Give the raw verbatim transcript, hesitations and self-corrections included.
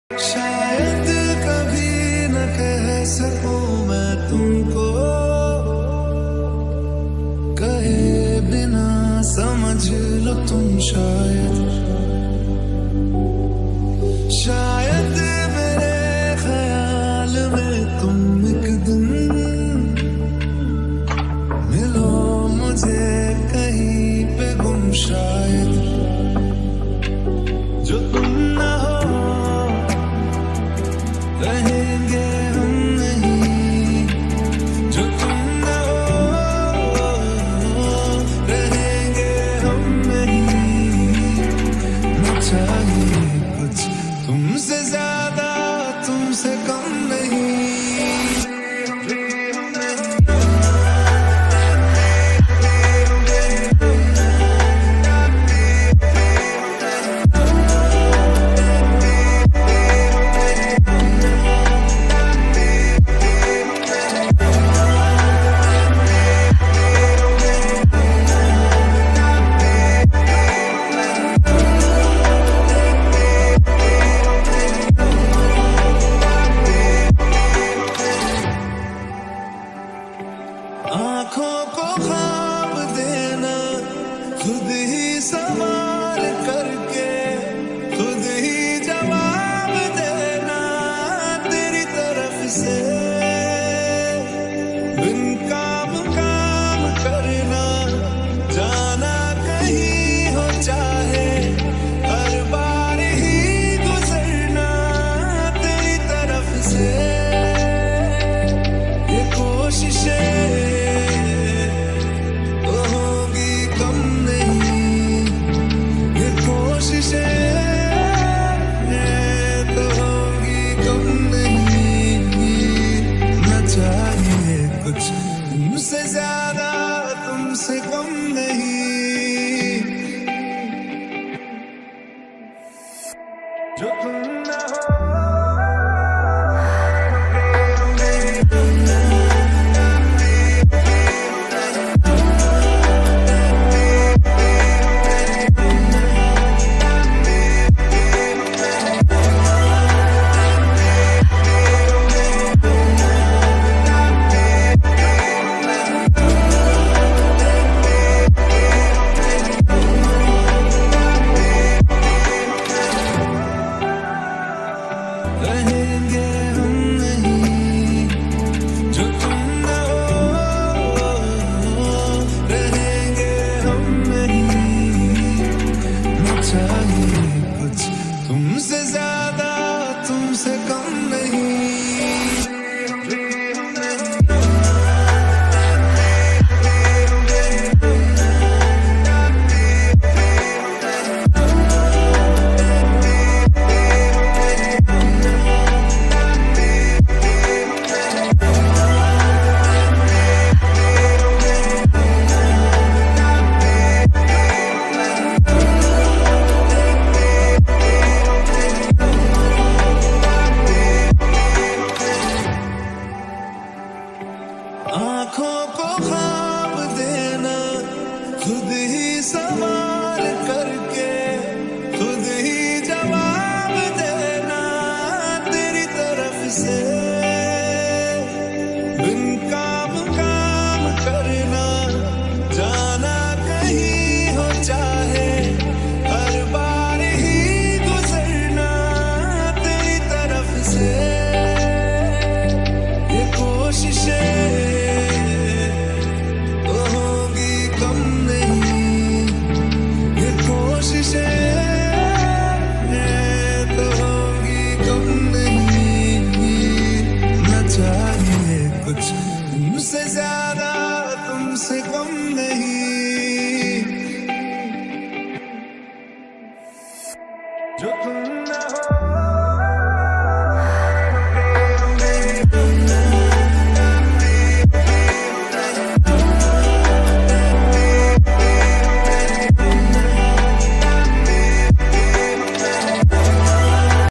शायद कभी न कह सकूं मैं तुमको, कहे बिना समझ लो तुम शायद। शायद मेरे ख्याल में तुम एक दिन मिलो मुझे कहीं पे गुम शायद। जो तुम ना हो रहेंगे हम नहीं, जो तुम ना हो रहेंगे हम नहीं। न चाहिए कुछ तुमसे ज्यादा तुमसे कम नहीं। आँखों को ख्वाब देना, खुद ही सवाल करके खुद ही जवाब देना तेरी तरफ से। बिन काम काम करना, जाना कहीं हो चाहे हर बार ही गुजरना तेरी तरफ से। ये कोशिशें तुमसे ज्यादा तुमसे कम नहीं। जो तुम ना हो रहेंगे हम नहीं, जो तुम ना हो रहेंगे हम नहीं। न चाहिए कुछ तुमसे ज्यादा तुमसे कम नहीं। आँखों को ख्वाब देना, खुद ही सवाल करके खुद ही जवाब देना तेरी तरफ से। बिन काम काम करना, जाना कहीं हो चाहे हर बार ही गुजरना तेरी तरफ से। ये कोशिशें कुछ तुमसे ज्यादा तुमसे